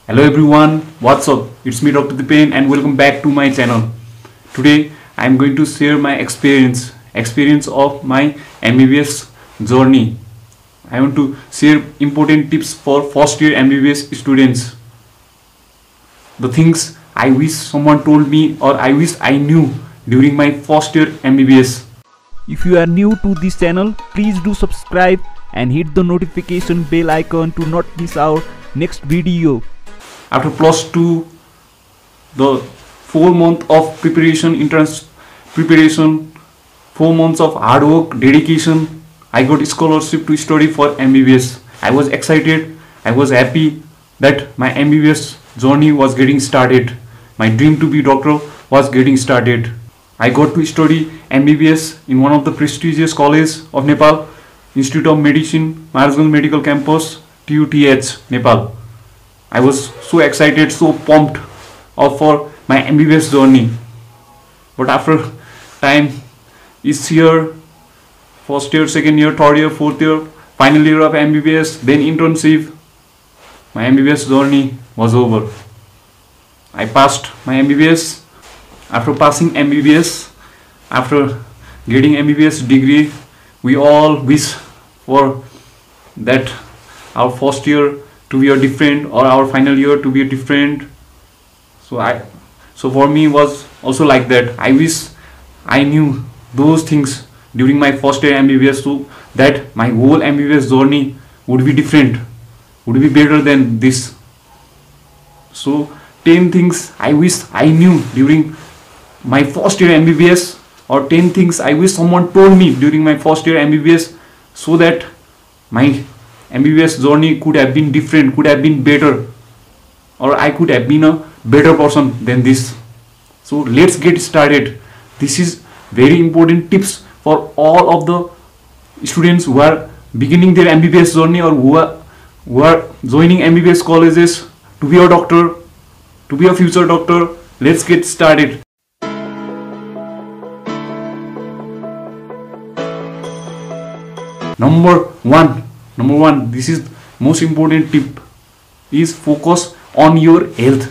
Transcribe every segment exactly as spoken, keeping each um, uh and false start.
Hello everyone, what's up? It's me Doctor Dipen and welcome back to my channel. Today I am going to share my experience, experience of my M B B S journey. I want to share important tips for first year M B B S students. The things I wish someone told me or I wish I knew during my first year M B B S. If you are new to this channel, please do subscribe and hit the notification bell icon to not miss our next video. After plus two, the four month of preparation, entrance preparation, four months of hard work, dedication, I got a scholarship to study for M B B S. I was excited, I was happy that my M B B S journey was getting started. My dream to be doctor was getting started. I got to study M B B S in one of the prestigious colleges of Nepal, Institute of Medicine, Marzgan Medical Campus, T U T H, Nepal. I was so excited, so pumped up for my M B B S journey. But after time is here, first year, second year, third year, fourth year, final year of M B B S, then internship, my M B B S journey was over. I passed my M B B S. After passing M B B S, after getting M B B S degree, we all wish for that our first year to be a different or our final year to be a different. So I, so for me was also like that. I wish I knew those things during my first year M B B S, so that my whole M B B S journey would be different, would be better than this. So ten things I wish I knew during my first year M B B S, or ten things I wish someone told me during my first year M B B S, so that my M B B S journey could have been different, could have been better, or I could have been a better person than this. So let's get started. This is very important tips for all of the students who are beginning their M B B S journey, or who are, who are joining M B B S colleges to be a doctor, to be a future doctor. Let's get started. Number one, number one, this is most important tip, is focus on your health.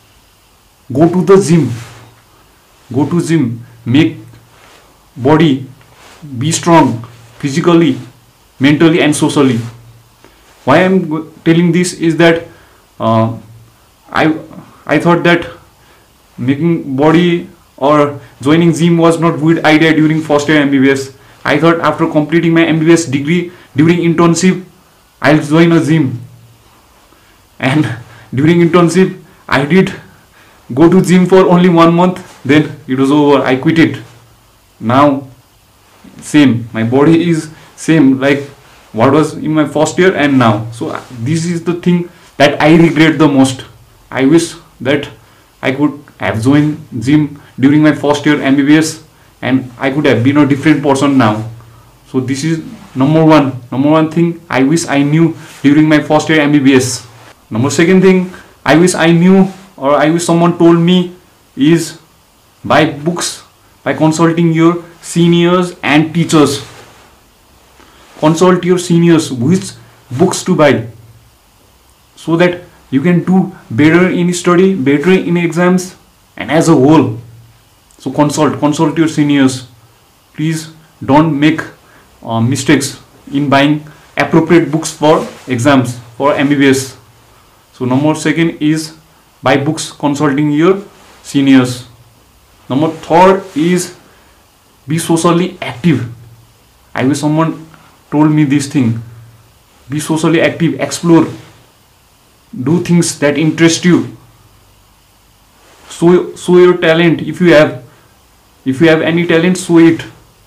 Go to the gym, go to gym, make body be strong physically, mentally and socially. Why I am telling this is that uh, I I thought that making body or joining gym was not good idea during first year M B B S. I thought after completing my M B B S degree, during internship, I'll join a gym. And during internship, I did go to gym for only one month. Then it was over. I quit it. Now, same. My body is same like what was in my first year and now. So this is the thing that I regret the most. I wish that I could have joined gym during my first year M B B S, and I could have been a different person now. So this is number one, number one thing I wish I knew during my first year M B B S. Number second thing I wish I knew, or I wish someone told me, is buy books by consulting your seniors and teachers. Consult your seniors which books to buy, so that you can do better in study, better in exams, and as a whole. So consult, consult your seniors. Please don't make uh, mistakes in buying appropriate books for exams, for M B B S. So number second is buy books consulting your seniors. Number third is be socially active. I wish someone told me this thing. Be socially active, explore, do things that interest you. Show, show your talent if you have. If you have any talent, show it.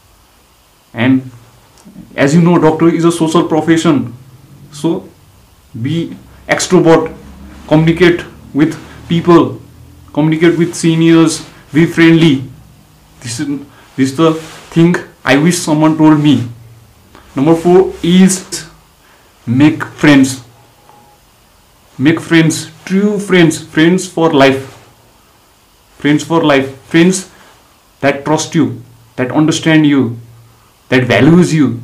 And as you know, doctor is a social profession. So be extrovert, communicate with people, communicate with seniors, be friendly. This is, this is the thing I wish someone told me. Number four is make friends. Make friends, true friends, friends for life. Friends for life, friends that trust you, that understand you, that values you.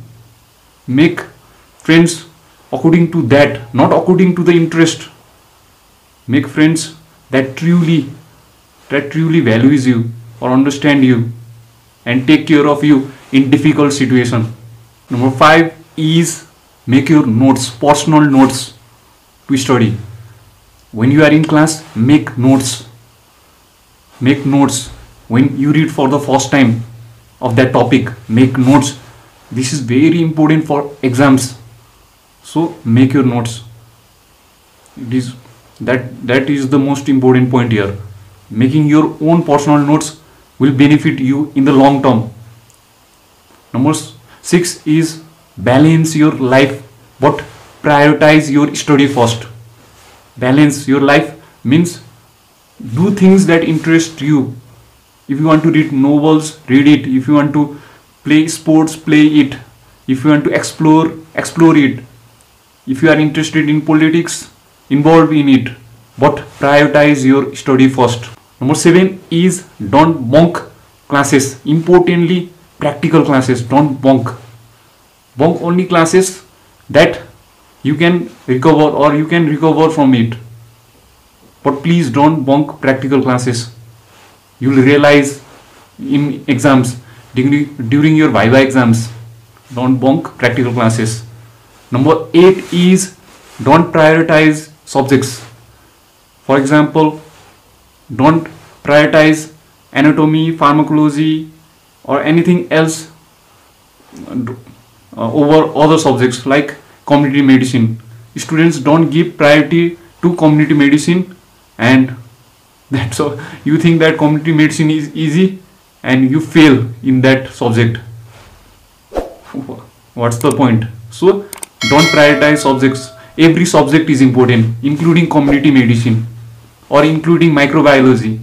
Make friends according to that, not according to the interest. Make friends that truly that truly values you or understand you and take care of you in difficult situation. Number five is make your notes, personal notes to study. When you are in class, make notes. Make notes. When you read for the first time of that topic, make notes. This is very important for exams. So make your notes. It is that that is the most important point here. Making your own personal notes will benefit you in the long term. Number six is balance your life, but prioritize your study first. Balance your life means do things that interest you. If you want to read novels, read it. If you want to play sports, play it. If you want to explore, explore it. If you are interested in politics, involve in it. But prioritize your study first. Number seven is don't bunk classes. Importantly, practical classes. Don't bunk. Bunk only classes that you can recover or you can recover from it. But please don't bunk practical classes. You will realize in exams, during, during your Viva exams, don't bunk practical classes. Number eight is don't prioritize subjects. For example, don't prioritize anatomy, pharmacology or anything else uh, over other subjects like community medicine. Students don't give priority to community medicine, and that's so you think that community medicine is easy and you fail in that subject. What's the point? So don't prioritize subjects. Every subject is important, including community medicine or including microbiology.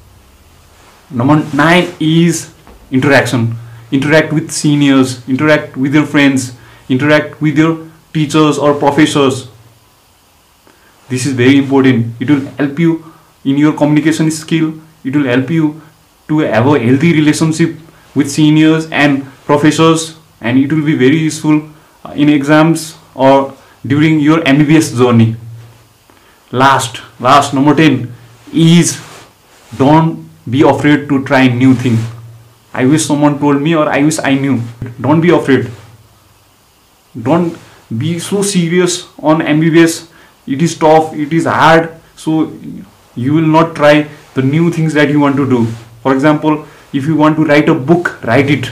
Number nine is interaction. Interact with seniors, interact with your friends, interact with your teachers or professors. This is very important. It will help you in your communication skill. It will help you to have a healthy relationship with seniors and professors, and it will be very useful in exams or during your M B B S journey. Last, last number ten is don't be afraid to try new thing. I wish someone told me, or I wish I knew. Don't be afraid. Don't be so serious on M B B S. It is tough, it is hard, so you will not try the new things that you want to do. For example, if you want to write a book, write it.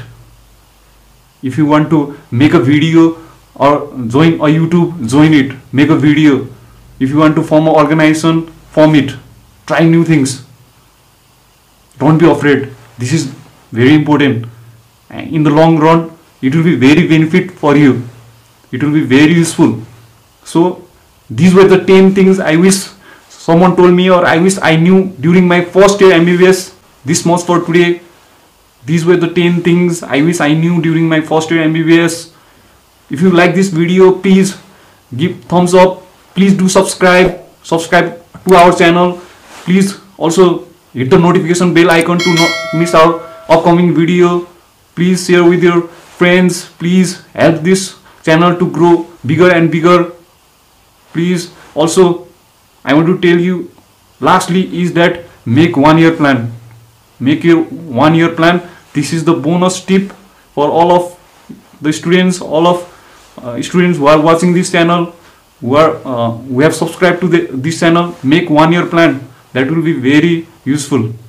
If you want to make a video or join a YouTube, join it, make a video. If you want to form an organization, form it. Try new things. Don't be afraid. This is very important. In the long run, it will be very benefit for you. It will be very useful. So these were the ten things I wish someone told me, or I wish I knew during my first year M B B S. This much for today. These were the ten things I wish I knew during my first year M B B S. If you like this video, please give thumbs up. Please do subscribe. Subscribe to our channel. Please also hit the notification bell icon to not miss our upcoming video. Please share with your friends. Please help this channel to grow bigger and bigger. Please also, I want to tell you lastly is that make one year plan. Make your one year plan. This is the bonus tip for all of the students, all of uh, students who are watching this channel, who are uh, who have subscribed to the, this channel. Make one year plan. That will be very useful.